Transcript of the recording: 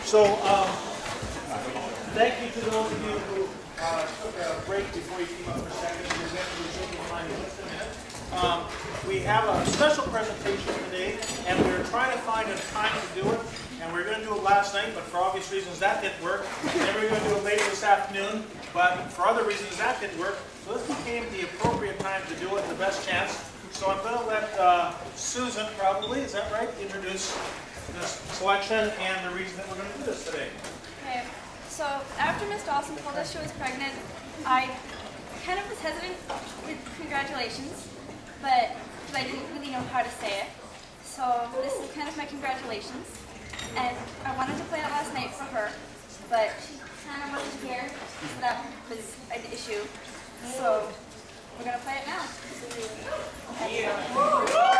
So, thank you to those of you who took a break before you came up for a second. You're definitely taking time in just a minute. We have a special presentation today, and we were trying to find a time to do it, and we were going to do it last night, but for obvious reasons that didn't work. Then we were going to do it later this afternoon, but for other reasons that didn't work. So this became the appropriate time to do it, the best chance. So I'm going to let Susan, probably, is that right, introduce this selection and the reason that we're going to do this today. Okay, so after Miss Dawson told us she was pregnant, I kind of was hesitant with congratulations, but I didn't really know how to say it. So this is kind of my congratulations, and I wanted to play it last night for her, but she kind of wasn't here, so that was an issue. So we're going to play it now. Okay.